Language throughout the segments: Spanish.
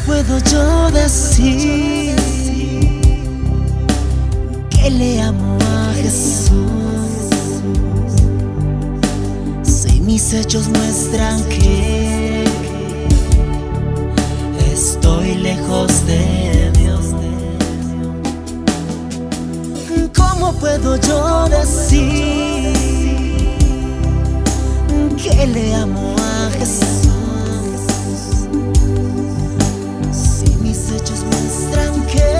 puedo yo decir que le amo a Jesús si mis hechos muestran que estoy lejos de Dios? ¿Cómo puedo yo decir que le amo a Jesús si mis hechos muestran que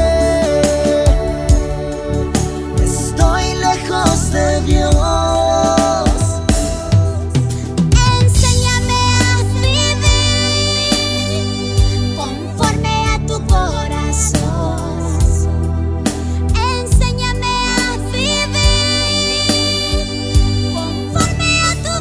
estoy lejos de Dios? Enséñame a vivir conforme a tu corazón. Enséñame a vivir conforme a tu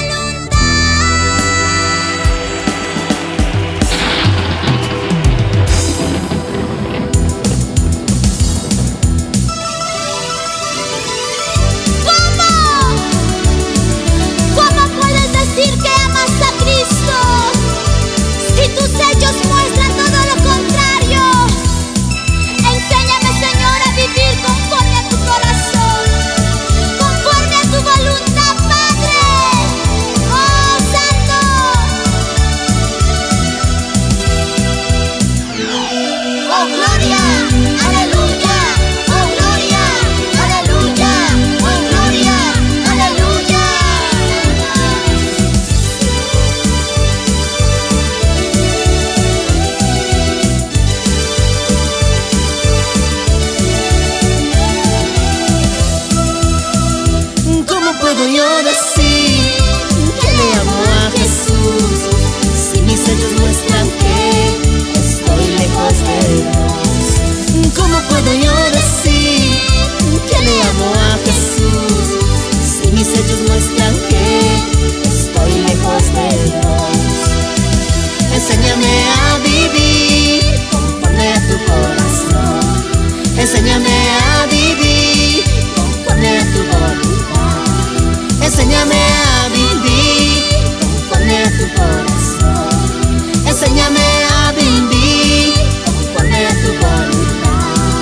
¿Puedo yo decir que le amo a Jesús si mis hechos muestran que estoy lejos de Dios? ¿Cómo puedo yo decir que le amo a Jesús si mis hechos muestran que estoy lejos de Dios? Enséñame a vivir conforme a tu corazón. Enséñame a vivir conforme a tu voluntad. Enséñame a vivir conforme a tu corazón. Enséñame a vivir conforme a tu voluntad.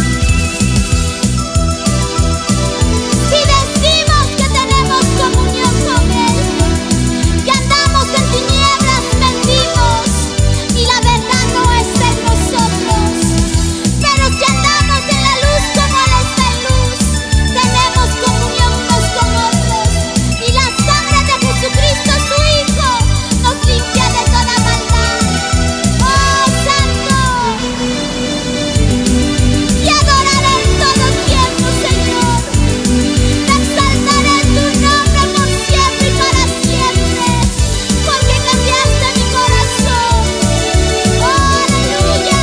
Si decimos que tenemos comunión con Él y andamos en tinieblas, mentimos y la verdad no está en nosotros. Pero si andamos en la luz como Él está en luz, tenemos comunión unos con otros. Y la sangre de Jesucristo, su Hijo, nos limpia de toda maldad. ¡Oh, Santo! Te adoraré en todo tiempo, Señor. Te exaltaré tu nombre por siempre y para siempre, porque cambiaste mi corazón. ¡Oh, aleluya!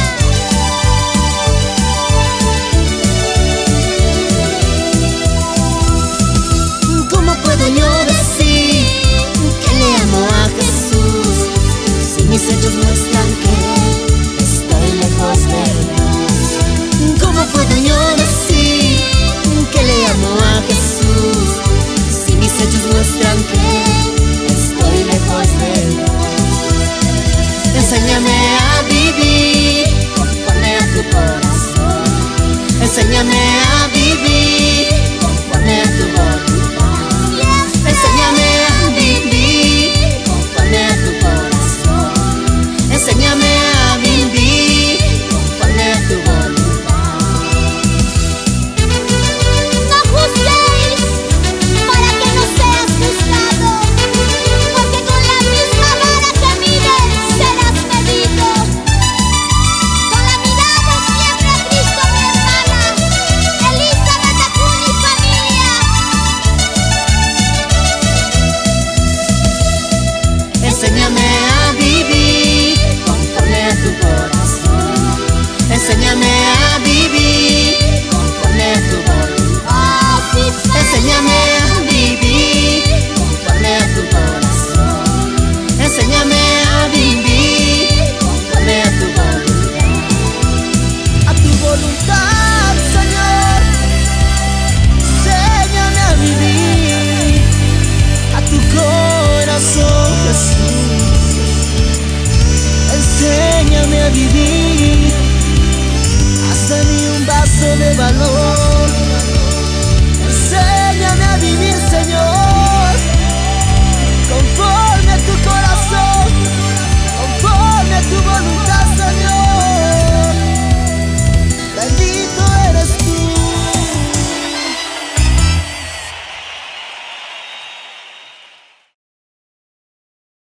¿Cómo puedo yo decir que le amo a Jesús si mis hechos muestran que estoy lejos de Dios? ¿Cómo puedo yo decir que le amo a Jesús si mis hechos muestran que estoy lejos de Dios? Enséñame a vivir conforme a tu corazón. Enséñame a vivir conforme a tu voluntad. Enséñame a vivir conforme a tu corazón. Enséñame a vivir conforme a tu voluntad. No juzguéis para que no seas juzgado, porque con la misma vara que mires serás medido. Con la mirada siempre a Cristo, mi hermana. Elizabeth de valor.